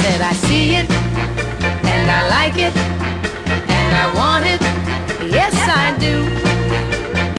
said I see it, and I like it, and I want it.